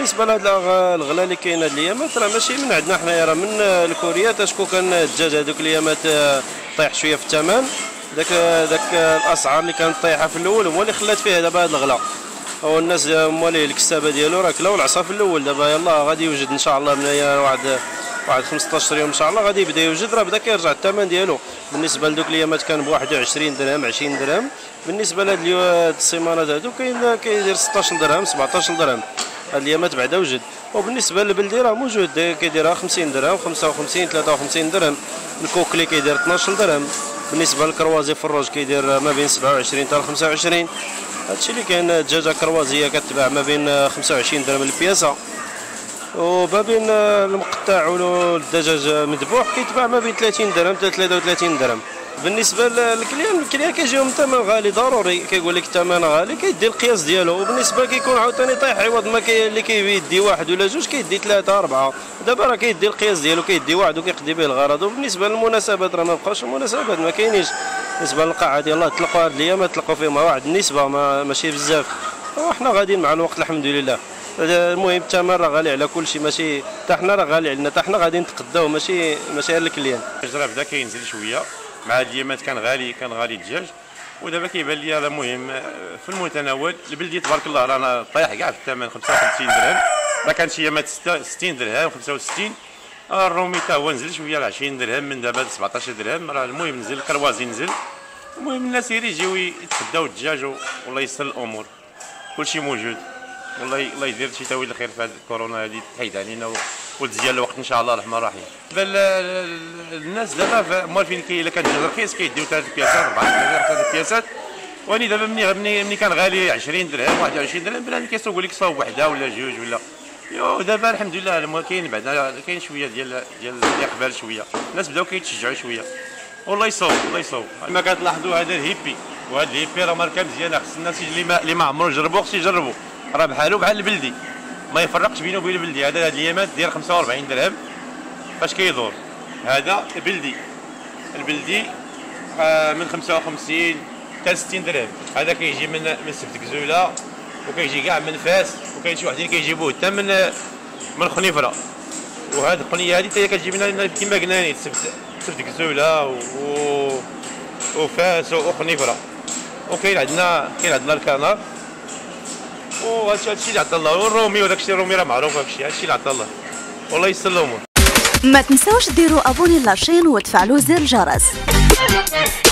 بالنسبه لهذا الغلاء اللي كاين هاد الايامات راه ماشي من عندنا حنايا، راه من الكوريات. شكون كان الدجاج هذوك الايامات طيح شويه في الثمن، داك الاسعار اللي كانت طايحه في الاول هو اللي خلات فيه دابا هذا الغلاء. هو الناس مواليه الكسابه ديالو راه كلاو العصا في الاول. دابا يلاه غادي يوجد ان شاء الله من واحد 15 يوم ان شاء الله غادي يبدا يوجد، راه بدا كيرجع الثمن ديالو. بالنسبه لذوك الايامات كان ب 21 درهم 20 درهم، بالنسبه لهاد السيمانات هادو كيدير 16 درهم 17 درهم. هاد الايامات بعدا وجد. وبالنسبه للبلدي راه موجود كيديرها 50 درهم 55 53 درهم. الكوكلي كيدير 12 درهم. بالنسبه للكروازي فروج كيدير ما بين 27 حتى 25. هادشي اللي كاين. الدجاجه كروازيه كتباع ما بين 25 درهم البياسه، وما بين المقطع والدجاج مذبوح كيتباع ما بين 30 درهم حتى 33 درهم. بالنسبه للكليان كيجيهم الثمن غالي ضروري، كيقول لك الثمن غالي كيدي القياس ديالو. وبالنسبه كيكون عاوتاني طايح عوض ما اللي كيدي واحد ولا جوج كيدي ثلاثه اربعه. دابا راه كيدي القياس ديالو، كيدي واحد وكيقضي به الغرض. وبالنسبه للمناسبات راه ما بقاش المناسبات، ما كاينينش. بالنسبه للقاعات يلاه تلقوا هاد الايامات تلقوا فيهم واحد النسبه ماشي بزاف، وحنا غاديين مع الوقت الحمد لله. المهم الثمن راه غالي على كل شيء، ماشي حتى حنا راه غالي علينا، حتى حنا غادي نتقداو ماشي غير الكليان. الجرا بدا كينزل شويه مع هاد الايامات، كان غالي الدجاج، ودابا كيبان لي هذا مهم في المتناول. البلدي تبارك الله رانا طايح كاع في الثمن 55 درهم، راه كانت شي ايامات 60 درهم 65. الرومي حتى هو نزل شويه ل 20 درهم من دابا ل 17 درهم. راه المهم نزل الكروازي نزل. المهم الناس يجيو يتغداو الدجاج والله يسر الامور، كلشي موجود. والله الله يدير شي تاويل الخير في هذه الكورونا هذه تحيد علينا وتزيان الوقت ان شاء الله الرحمن الرحيم. الناس دابا موالفين الا كان الدجاج رخيص كيديو 3 بياسات 4 بياسات 3 بياسات. واني دابا ملي كان غالي 20 درهم 21 درهم بنادم كيسوق لك صوب وحده ولا جوج ولا دابا الحمد لله كاين بعدا كاين شويه ديال الاقبال شويه، الناس بداو كيتشجعوا شويه. والله يصوب الله يصوب. كما كتلاحظوا هذا الهيبي، وهذا الهيبي راه ماركه مزيانه، خص الناس اللي ما عمرو جربوه خصو يجربوا. راه بحالو بحال البلدي، ما يفرقش بينه وبين البلدي. هذا هاد الايامات داير 45 درهم باش كيدور. هذا البلدي من 55 حتى 60 درهم. هذا كيجي من سبت كزوله، وكيجي كاع من فاس، وكاين شي وحدين كيجيبوه حتى من خنيفره. وهاد القنيه هذه حتى كتجي من كيما قلنا نيت سبت كزوله وفاس وخنيفره. وكاين عندنا الكنار، وهادشي اللي عطا الله. والرومي وداك الشيء الرومي راه معروف، هادشي اللي عطا الله. والله يسر الامور. ما تنساوش ديروا ابوني لاشين وتفعلوا زر الجرس.